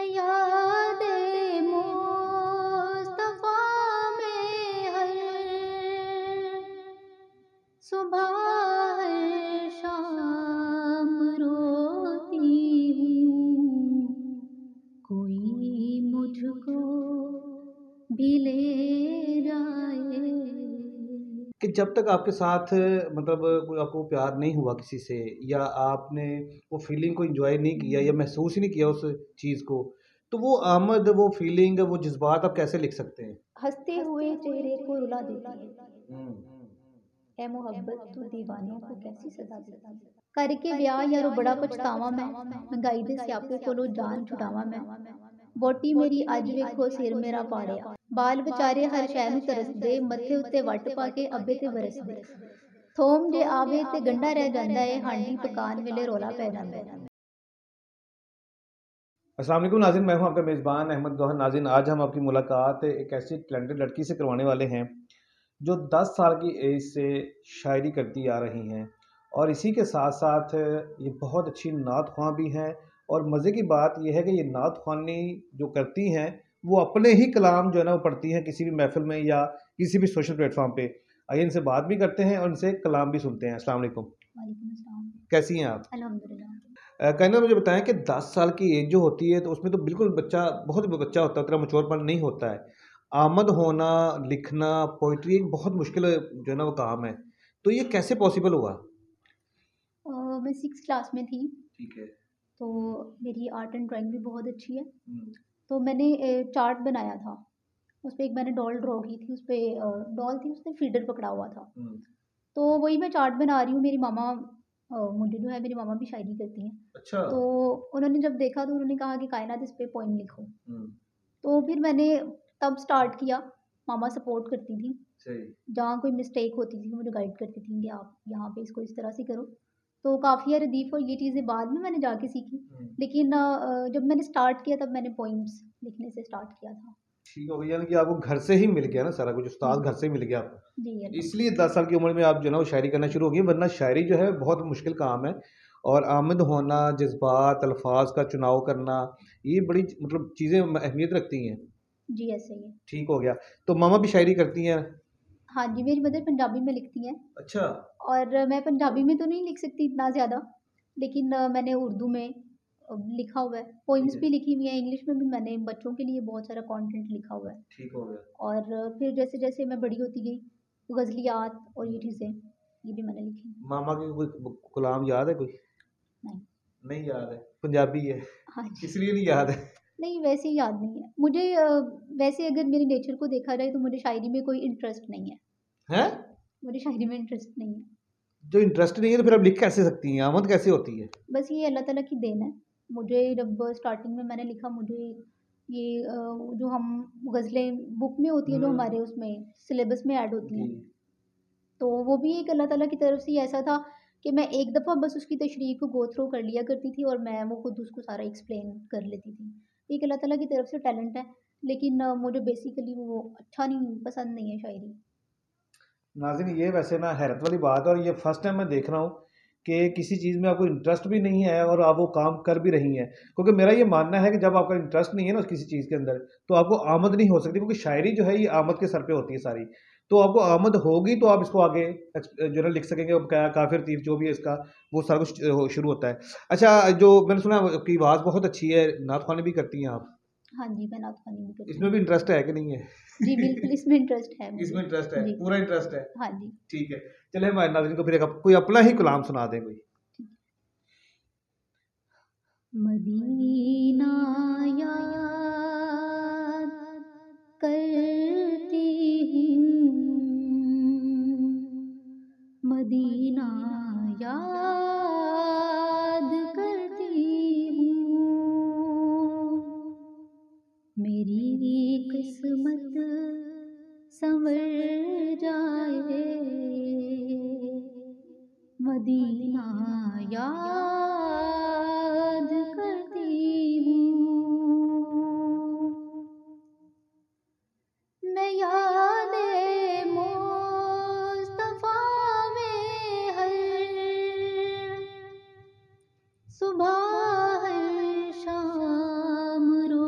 यादे मुस्तफा में हर सुबह हर शाम रोती हूँ, कोई मुझको भी ले जाए। कि जब तक आपके साथ मतलब कोई आपको प्यार नहीं हुआ किसी से, या आपने वो फीलिंग को एंजॉय नहीं किया या महसूस ही नहीं किया उस चीज़ को, तो वो आमद, वो फीलिंग, वो जज्बात आप कैसे लिख सकते हैं? हंसते हुए चेहरे को रुला देती है, हम्म। ए मोहब्बत तू दीवानों को कैसी सजा देती है। करके ब्याह यारो बड़ा पछतावा मैं, महंगाई दे स्यापे कोलों जान छुटावा मैं। वोटी मेरी अज वेखो सिर मेरा पाड़िया, बाल विचारे हर शै नूं तरसदे, मत्थे उत्ते वट पा के अब्बे ते वरसदे। थोम जे आवे ते गंढा रह जांदा है, हांडी पकान वेले रौला पै जांदा है। अस्सलाम वालेकुम नाज़रीन, मैं हूं आपका मेज़बान अहमद गौहर। नाज़रीन, आज हम आपकी मुलाकात एक ऐसी टैलेंटेड लड़की से करवाने वाले हैं जो 10 साल की एज से शायरी करती आ रही हैं, और इसी के साथ साथ ये बहुत अच्छी नात ख्वां भी हैं। और मज़े की बात यह है कि ये नात ख्वानी जो करती हैं, वो अपने ही कलाम जो है ना वो पढ़ती हैं किसी भी महफ़िल में या किसी भी सोशल प्लेटफ़ॉर्म पे। आइए इनसे बात भी करते हैं और इनसे कलाम भी सुनते हैं। अस्सलाम वालेकुम, वालेकुम अस्सलाम। कैसी हैं आप? अल्हम्दुलिल्लाह। कहना मुझे बताएं कि 10 साल की एज जो होती है तो उसमें तो बिल्कुल बच्चा, बहुत बच्चा होता है, उतना मैच्योरपन नहीं होता है। आमद होना, लिखना, पोइट्री एक बहुत मुश्किल जो है ना वो काम है। तो ये कैसे पॉसिबल हुआ? मैं 6 क्लास में थी, ठीक है। तो मेरी आर्ट एंड ड्राइंग भी बहुत अच्छी है। हम्म। तो मैंने चार्ट बनाया था, उस पे एक मैंने डॉल ड्रॉ की थी, उस पे डॉल थी, उसने फीडर पकड़ा हुआ था। हम्म। तो वही मैं चार्ट बना रही हूँ। मेरी मामा मुझे जो है, मेरी मामा भी शायरी करती हैं। अच्छा। तो उन्होंने जब देखा तो उन्होंने कहा कि कायनात इस पे पोएम लिखो। हम्म। तो फिर मैंने तब स्टार्ट किया। मामा सपोर्ट करती थी, सही। जहाँ कोई मिस्टेक होती थी मुझे गाइड करती थी कि आप यहाँ पे इसको इस तरह से करो। तो काफ़िया रदीफ़ और ये चीज़ें बाद में मैंने जाके सीखी। लेकिन जब मैंने स्टार्ट किया तब मैंने पोइम्स लिखने से स्टार्ट किया था। ठीक हो गया, यानी कि आपको घर से ही मिल गया ना सारा कुछ, जी, उस्ताद घर से ही मिल गया आपको। जी इसलिए अल्हम्दुलिल्लाह। 10 साल की उम्र में आप जो है ना वो शायरी करना शुरू हो गई, वरना शायरी जो है बहुत मुश्किल काम है। और आमद होना, जज्बात, अल्फाज का चुनाव करना, ये बड़ी मतलब चीज़ें अहमियत रखती हैं। जी ऐसे ही है। ठीक हो गया। तो मामा भी शायरी करती हैं? हाँ जी, मेरी मदर पंजाबी में लिखती हैं। अच्छा। और मैं पंजाबी में तो नहीं लिख सकती इतना ज़्यादा, लेकिन मैंने उर्दू में लिखा हुआ है। ठीक पोइम्स है। भी लिखी हुई हैं, इंग्लिश में भी मैंने बच्चों के लिए बहुत सारा कंटेंट लिखा हुआ है। ठीक हो गया। और फिर जैसे-जैसे मैं बड़ी होती गई, ग़ज़लियात और ये चीज़ें, ये भी मैंने लिखी हैं। मामा की कोई कलाम याद है कोई? नहीं। नहीं याद है, पंजाबी है हाँ जी। इसलिए नहीं याद है। नहीं, वैसे ही याद नहीं है। मुझे वैसे अगर मेरे नेचर को देखा जाए तो मुझे शायरी में कोई इंटरेस्ट नहीं है। हैं? मुझे शायरी में इंटरेस्ट नहीं है। जो इंटरेस्ट नहीं है तो फिर आप लिख कैसे सकती हैं? आमद कैसे होती है? बस ये अल्लाह ताला की देन है। मुझे जब स्टार्टिंग में मैंने लिखा, मुझे ये जो हम गज़लें बुक में होती हैं, जो हमारे उसमें सिलेबस में ऐड होती जी। हैं, तो वो भी एक अल्लाह ताला की तरफ से ही ऐसा था कि मैं एक दफ़ा बस उसकी तशरीह को गो थ्रू कर लिया करती थी और मैं वो खुद उसको सारा एक्सप्लेन कर लेती थी। एक अल्लाह ताला की तरफ से टैलेंट है, लेकिन मुझे बेसिकली वो अच्छा नहीं, पसंद नहीं है शायरी। नाज़रीन, ये वैसे ना हैरत वाली बात है, और ये फर्स्ट टाइम मैं देख रहा हूँ कि किसी चीज़ में आपको इंटरेस्ट भी नहीं है और आप वो काम कर भी रही हैं। क्योंकि मेरा ये मानना है कि जब आपका इंटरेस्ट नहीं है ना किसी चीज़ के अंदर, तो आपको आमद नहीं हो सकती, क्योंकि शायरी जो है ये आमद के सर पे होती है सारी। तो आपको आमद होगी तो आप इसको आगे जो है लिख सकेंगे। अब काफ़िर तीर जो भी है इसका, वो सारा कुछ शुरू होता है। अच्छा, जो मैंने सुना आपकी आवाज़ बहुत अच्छी है, नात ख़्वानी भी करती हैं आप? हाँ जी, मैं नात ख़्वानी भी करती इसमें हूँ। भी इंटरेस्ट है कि नहीं है? जी, बिल्कुल इसमें इंटरेस्ट है मुझे। इसमें इंटरेस्ट है, जी। पूरा इंटरेस्ट है। हाँ जी। ठीक है। चलिए हमारे नाज़रीन को फिर एक कोई अपना ही कलाम सुना दें कोई। मदीना याद करती हूँ, मदीना याद करती हूँ, मेरी किस्मत संवर जाए, मदीना याद करती हूँ, मैं यादे मुस्तफा में हर सुबह हर शाम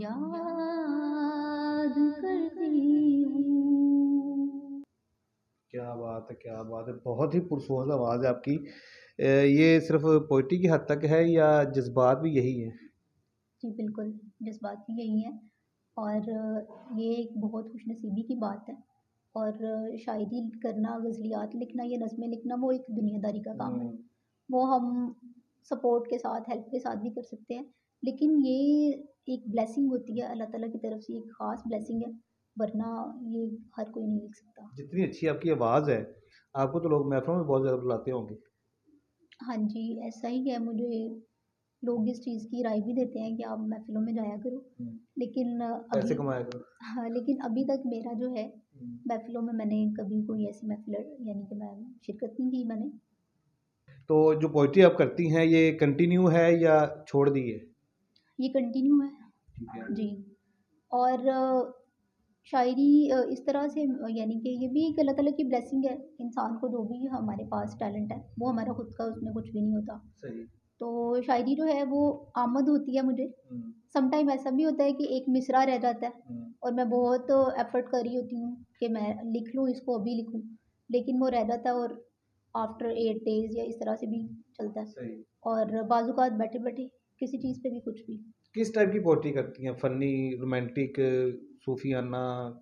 याद करती हूँ। क्या बात है, क्या बात है! बहुत ही पुरसोज आवाज़ है आपकी। ये सिर्फ़ पोएट्री की हद तक है या जज़्बात भी यही हैं? जी, बिल्कुल, जज़्बात भी यही हैं और ये एक बहुत खुशनसीबी की बात है और शायरी करना, ग़ज़लियात लिखना या नज़्में लिखना वो एक दुनियादारी का काम है। हुँ। वो हम सपोर्ट के साथ, हेल्प के साथ भी कर सकते हैं, लेकिन ये एक ब्लेसिंग होती है अल्लाह ताला की तरफ से, एक ख़ास ब्लेसिंग है, वरना ये हर कोई नहीं लिख सकता। जितनी अच्छी आपकी आवाज़ है, आपको तो लोग महफ़िलों में बहुत ज़्यादा बुलाते होंगे। हाँ जी, ऐसा ही है, मुझे लोग इस चीज़ की राय भी देते हैं कि आप महफ़िलों में जाया करो, हुँ। लेकिन पैसे अभी कमाया करो। हाँ, लेकिन अभी तक मेरा जो है हुँ। महफ़िलों में मैंने कभी कोई ऐसी महफ़िल यानी कि मैं शिरकत नहीं की मैंने। तो जो पोएट्री आप करती हैं, ये कंटिन्यू है या छोड़ दी है? ये कंटिन्यू है। ठीक है। जी, और शायरी इस तरह से यानी कि ये भी एक अल्लाह ताला की ब्लेसिंग है, इंसान को जो भी हमारे पास टैलेंट है, वो हमारा खुद का उसमें कुछ भी नहीं होता। सही। तो शायरी जो है वो आमद होती है मुझे। हुँ। सम टाइम ऐसा भी होता है कि एक मिसरा रह जाता है हुँ। और मैं बहुत एफ़र्ट कर रही होती हूँ कि मैं लिख लूँ इसको, अभी लिखूँ, लेकिन वो रह जाता है और आफ्टर 8 डेज़ या इस तरह से भी चलता है सही। और बाज़-औक़ात बैठे-बैठे किसी चीज़ पे भी कुछ भी। किस टाइप की पोएट्री करती हैं? Funny, romantic, सूफ़ियाना?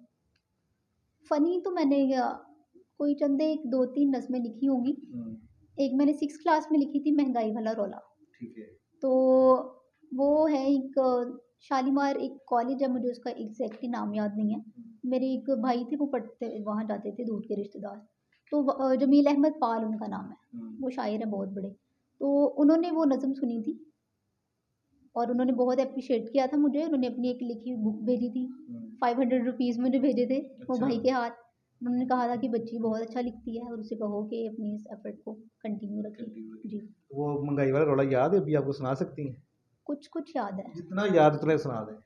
फ़नी तो मैंने कोई चंद एक 2-3 नज़्में लिखी होंगी। हुँ। एक मैंने 6th क्लास में लिखी थी महँगाई वाला रौला। ठीक है। तो वो है एक शालीमार एक कॉलेज है, मुझे उसका एग्ज़ैक्टली नाम याद नहीं है। हुँ। मेरे एक भाई थे वो पढ़ते वहाँ जाते थे, दूर के रिश्तेदार। तो जमील अहमद पाल उनका नाम है, हुँ। वो शायर हैं बहुत बड़े। तो उन्होंने वो नज़्म सुनी थी और उन्होंने बहुत एप्रिशिएट किया था मुझे, उन्होंने अपनी एक लिखी हुई बुक भेजी थी। हुँ। 500 रुपीज़ मुझे भेजे थे वो अच्छा। भाई के हाथ। उन्होंने कहा था कि बच्ची बहुत अच्छा लिखती है और उसे कहो कि अपनी इस एफ़र्ट को कंटिन्यू रखे। कंटिन्यू रखिए। जी, वो महँगाई वाला रोड़ा याद है, अभी आपको सुना सकती हैं? कुछ-कुछ याद है। जितना याद उतना ही सुना दें।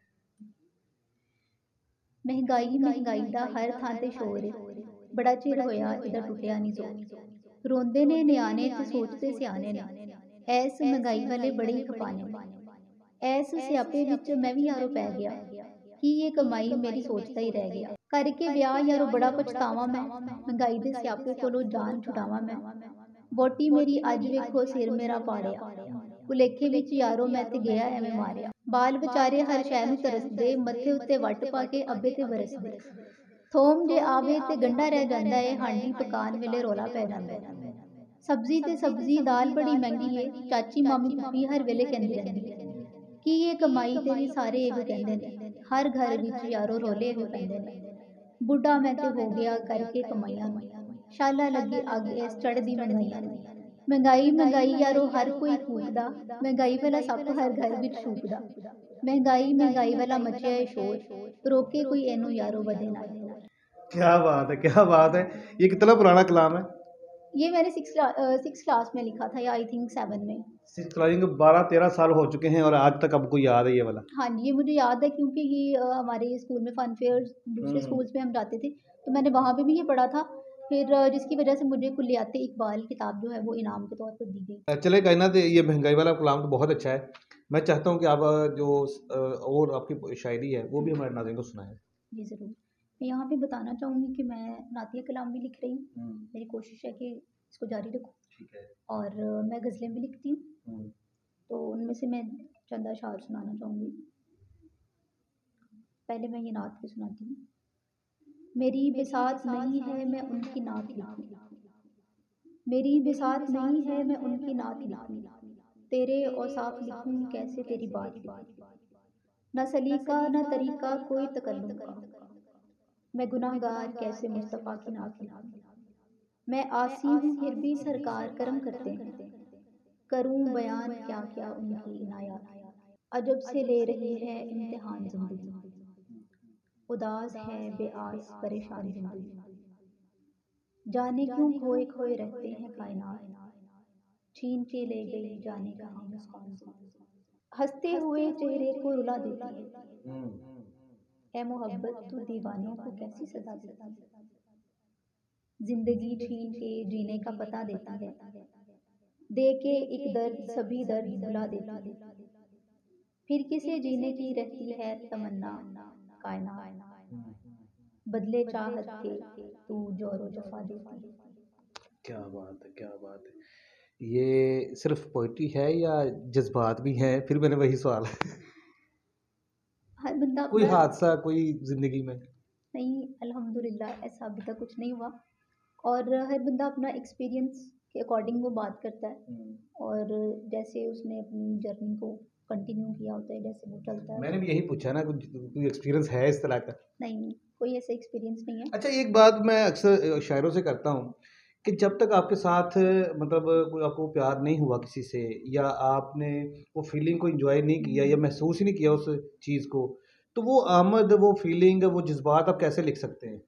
महंगाई महंगाई दा हर थां ते शोर ਏ बड़ा चिर होया इदा टुटिया नहीं जोर रोंदे ने नियाने ते सोचते सियाने ने ऐस महंगाई वाले बड़े ही खपाने ने ऐस स्यापे विच मैं भी यारो पै गया कि ये कमाई मेरी सोचता ही रह गया करके ब्याह यारो बड़ा पछतावा मैं महंगाई दे स्यापे कोलों जान छुड़ावा मैं ਵਹੁਟੀ ਮੇਰੀ ਅੱਜ ਵੇਖੋ ਸਿਰ ਮੇਰਾ ਪਾੜਿਆ ਭੁਲੇਖੇ ਵਿੱਚ ਯਾਰੋ ਮੈਂ ਤੇ ਗਿਆ ਐਵੇਂ ਮਾਰਿਆ ਬਾਲ ਵਿਚਾਰੇ ਹਰ ਸ਼ੈ ਨੂੰ ਤਰਸਦੇ ਮੱਥੇ ਉੱਤੇ ਵੱਟ ਪਾ ਕੇ ਅੱਬੇ ਤੇ ਵਰਸਦੇ ਥੋਮ ਜੇ ਆਵੇ ਤੇ ਗੰਢਾ ਰਹਿ ਜਾਂਦਾ ਏ ਹਾਂਡੀ ਪਕਾਨ ਵੇਲੇ ਰੌਲਾ ਪੈ ਜਾਂਦਾ ਏ ਸਬਜ਼ੀ ਤੇ ਸਬਜ਼ੀ ਦਾਲ ਬੜੀ ਮਹਿੰਗੀ ਏ ਚਾਚੀ ਮਾਮੀ ਫੁੱਫੀ ਹਰ ਵੇਲੇ ਕਹਿੰਦੀ ਰਹਿੰਦੀ ਏ ਕੀ ਇਹ ਕਮਾਈ ਤੇਰੀ ਸਾਰੇ ਇਹੋ ਕਹਿੰਦੇ ਨੇ ਹਰ ਘਰ ਵਿੱਚ ਯਾਰੋ ਰੌਲੇ ਇਹੋ ਪੈਂਦੇ ਨੇ ਬੁੱਢਾ ਮੈਂ ਤੇ ਹੋ ਗਿਆ ਕਰਕੇ ਕਮਾਈਆਂ ਨੂੰ ਸ਼ਾਲਾ ਲੱਗੀ ਅੱਗ ਇਸ ਚੜ੍ਹਦੀ ਮਹਿੰਗਾਈਆਂ ਨੂੰ ਮਹਿੰਗਾਈ ਮਹਿੰਗਾਈ ਯਾਰੋ ਹਰ ਕੋਈ ਫੂਕਦਾ ਮਹਿੰਗਾਈ ਵਾਲਾ ਸੱਪ ਹਰ ਘਰ ਵਿੱਚ ਛੂਕਦਾ ਮਹਿੰਗਾਈ ਮਹਿੰਗਾਈ ਵਾਲਾ ਮਚਿਆ ਏ ਸ਼ੋਰ रोके कोई एनो यारो बदे ना जोर क्या बात है, क्या बात है! ये कितना पुराना कलाम है? ये मैंने 6 क्लास में लिखा था या आई थिंक 7 में। सिक्स क्लास के 12-13 साल हो चुके हैं और आज तक आपको याद है ये वाला? हाँ जी, ये मुझे याद है क्योंकि ये हमारे स्कूल में फन फेयर्स दूसरे हुँ। स्कूल्स में हम जाते थे, तो मैंने वहाँ पे भी ये पढ़ा था। फिर जिसकी वजह से मुझे कुल्लियाते इकबाल किताब जो है वो इनाम के तौर पर दी गई। चले कायनात ये महँगाई वाला कलाम तो बहुत अच्छा है। मैं चाहता हूँ कि आप और आपकी शायरी है वो भी हमारे नाज़रीन को सुनाएँ। जी, ज़रूर। मैं यहाँ पे बताना चाहूँगी कि मैं नातिया कलाम भी लिख रही हूँ। हुँ। मेरी कोशिश है कि इसको जारी रखूँ ठीक है। और मैं गज़लें भी लिखती हूँ, हुँ। तो उनमें से मैं चंद अशार सुनाना चाहूँगी। पहले मैं ये नात की सुनाती हूँ। मेरी बिसात नहीं है मैं उनकी नात लिखूं मेरी बिसात नहीं है मैं उनकी नात लिखूं तेरे औसाफ लिखूं कैसे तेरी बात लिखूं न सलीका न तरीका कोई तकल्लुम का मैं गुनाहगार कैसे मुस्तफ़ा की नात लिखूं मैं आसी हूँ फिर भी सरकार करम करते हैं करूँ बयान क्या क्या उनकी इनायात अजब से ले रही है इम्तिहान जिंदगी उदास है बेआस परेशान जिंदगी जाने क्यों खोए खोए रहते हैं कायनात छीन के ले गई जाने कहाँ मुस्कान से हंसते हुए चेहरे को रुला देती है हुँ। ऐ मोहब्बत तू दीवानों को कैसी सजा देती है जिंदगी छीन के जीने का पता देती है दे के एक दर्द सभी दर्द भुला देती है फिर किसे जीने की रहती है तमन्ना, कायनात बदले चाहत के तू जोरो जफा देती है। क्या बात है, क्या बात है। ये सिर्फ़ पोएट्री है या जज़्बात भी हैं? फिर मैंने वही सवाल हर बंदा कोई अपना हादसा कोई ज़िंदगी में? नहीं, अल्हम्दुलिल्लाह ऐसा अभी तक कुछ नहीं हुआ। और हर बंदा अपना एक्सपीरियंस के अकॉर्डिंग वो बात करता है, और जैसे उसने अपनी जर्नी को कंटिन्यू किया होता है, जैसे वो चलता है मैंने तो भी यही पूछा ना, कुछ कोई एक्सपीरियंस है इस तरह का? नहीं, कोई ऐसा एक्सपीरियंस नहीं है। अच्छा, एक बात मैं अक्सर शायरों से करता हूँ कि जब तक आपके साथ मतलब कोई आपको प्यार नहीं हुआ किसी से, या आपने वो फीलिंग को एंजॉय नहीं किया या महसूस ही नहीं किया उस चीज़ को, तो वो आमद, वो फीलिंग, वो जज्बात आप कैसे लिख सकते हैं?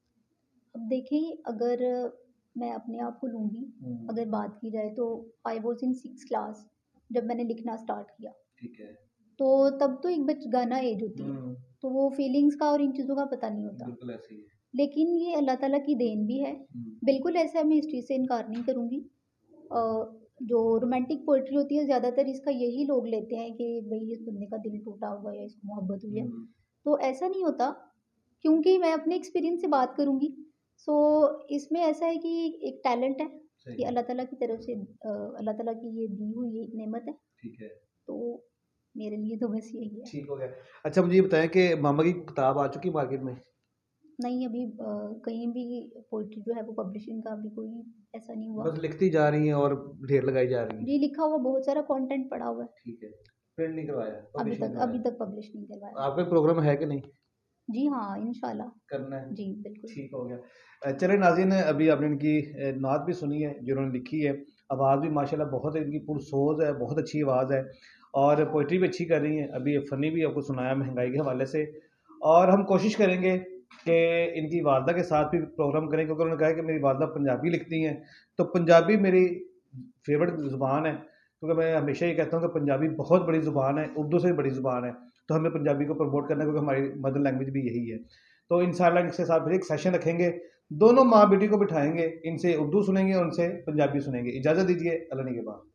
अब देखें, अगर मैं अपने आप को लूँगी, अगर बात की जाए तो I was in 6th class जब मैंने लिखना स्टार्ट किया। ठीक है। तो तब तो एक बचगाना एज होती है, तो वो फीलिंग्स का और इन चीज़ों का पता नहीं होता। बिल्कुल ऐसे ही है। लेकिन ये अल्लाह ताला की देन भी है। बिल्कुल ऐसा मैं इस चीज़ से इनकार नहीं करूँगी। अ, जो रोमांटिक पोएट्री होती है ज़्यादातर इसका यही लोग लेते हैं कि भई इस बंदे का दिल टूटा हुआ है या इसको मोहब्बत हुई है। तो ऐसा नहीं होता, क्योंकि मैं अपने एक्सपीरियंस से बात करूँगी। सो इसमें ऐसा है कि एक टैलेंट है सही कि है। अल्लाह ताला की तरफ से अल्लाह ताला की ये दी हुई एक नेमत है। ठीक है। तो मेरे लिए तो बस यही है। ठीक हो गया। अच्छा, मुझे ये बताएँ कि मामा की किताब आ चुकी है मार्केट में? नहीं, अभी कहीं भी पोएट्री जो है वो पब्लिशिंग का अभी कोई ऐसा नहीं हुआ। बस लिखती जा रही हैं और ढेर लगाई जा रही हैं। जी, लिखा हुआ बहुत सारा कंटेंट पड़ा हुआ है। ठीक है। प्रिंट नहीं करवाया, अभी पब्लिश नहीं तक अभी करवाया। तक पब्लिश नहीं करवाया। आपका प्रोग्राम है कि नहीं? जी हाँ, इंशाल्लाह। करना है? जी, बिल्कुल। ठीक हो गया। चलें नाज़रीन, अभी आपने इनकी नात भी सुनी है जो इन्होंने लिखी है। आवाज़ भी माशाल्लाह बहुत इनकी पुरसोज़ है, बहुत अच्छी आवाज़ है और पोएट्री भी अच्छी कर रही हैं। अभी ये फ़नी भी आपको सुनाया महँगाई के हवाले से, और हम कोशिश करेंगे कि इनकी वालदा के साथ भी प्रोग्राम करें, क्योंकि उन्होंने कहा है कि मेरी वालदा पंजाबी लिखती हैं। तो पंजाबी मेरी फ़ेवरेट ज़ुबान है, क्योंकि मैं हमेशा ये कहता हूँ कि पंजाबी बहुत बड़ी ज़ुबान है, उर्दू से भी बड़ी ज़ुबान है। तो हमें पंजाबी को प्रमोट करना है, क्योंकि हमारी मदर लैंग्वेज भी यही है। तो इंशाल्लाह इनके साथ फिर एक सेशन रखेंगे, दोनों माँ बेटी को बिठाएँगे, इनसे उर्दू सुनेंगे और उनसे पंजाबी सुनेंगे। इजाज़त दीजिए, अल्लाह ने के बाद।